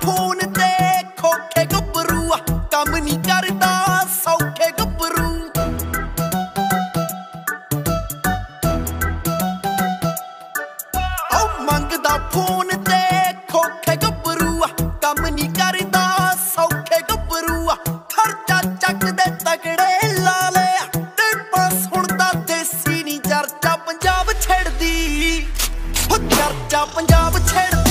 phone ਤੇ ਖੋਖੇ ਗੱਭਰੂ ਕੰਮ ਨਹੀਂ ਕਰਦਾ ਸੌਖੇ ਗੱਭਰੂ ਮੰਗਦਾ ਫੋਨ ਤੇ ਖੋਖੇ ਗੱਭਰੂ ਕੰਮ ਨਹੀਂ ਕਰਦਾ ਸੌਖੇ ਗੱਭਰੂ ਖਰਚਾ ਚੱਕਦੇ ਤਗੜੇ ਲਾ ਲਿਆ ਟੇਪਾਂ ਸੁਣਦਾ ਦੇਸੀ ਨੀ ਚਰਚਾ ਪੰਜਾਬ ਛੇੜਦੀ ਚਰਚਾ ਪੰਜਾਬ ਛੇੜਦੀ